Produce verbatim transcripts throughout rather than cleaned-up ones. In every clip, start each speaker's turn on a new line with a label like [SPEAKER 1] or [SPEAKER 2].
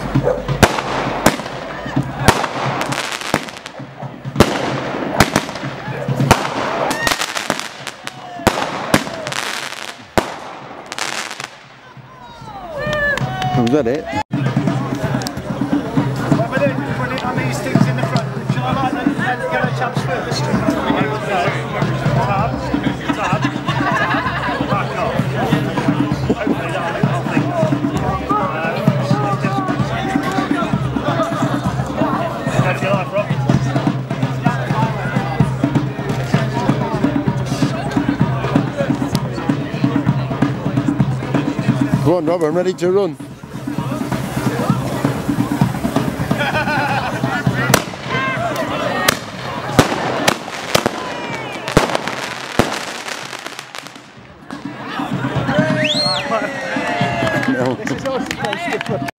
[SPEAKER 1] Was that it?
[SPEAKER 2] What we're doing is putting on these things in the front. Shall I light them and get a chance first? Hard, hard, hard, back off. Hopefully that'll little thing. How's your life, Rob?
[SPEAKER 1] Go on, Rob, I'm ready to run. No.
[SPEAKER 2] This is all supposed to put.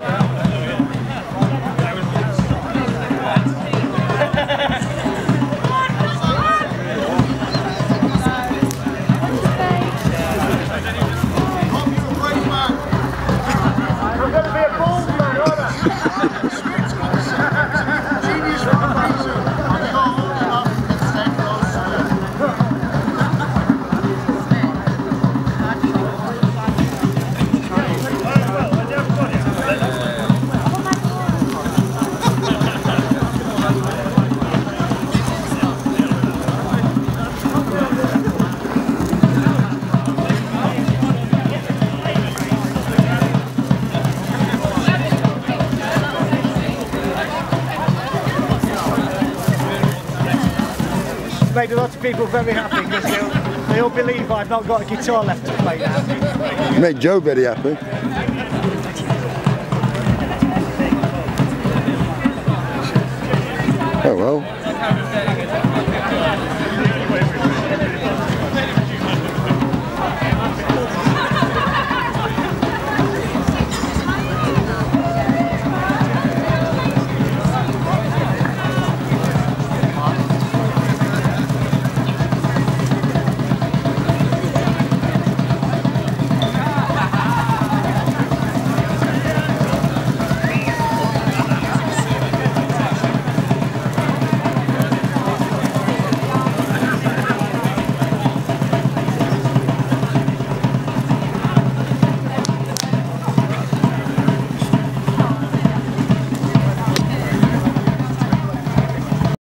[SPEAKER 2] Made a lot of people very happy because they all believe I've not got a guitar left to play now.
[SPEAKER 1] Made Joe very happy.